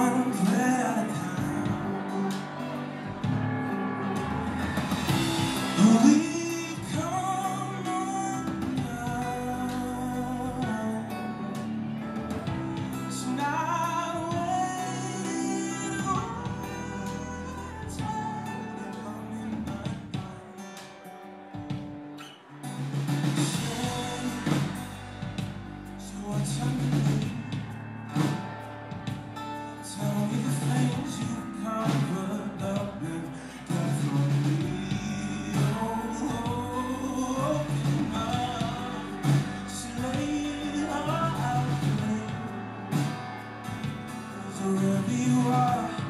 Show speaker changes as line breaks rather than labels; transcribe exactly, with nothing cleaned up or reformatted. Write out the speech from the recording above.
one prayer at a time. We've come undone. So not waiting on time coming undone. So what's underneath? Tell me the things you covered up and done for me. Oh, open up, just lay it all out for me. 'Cause wherever you are,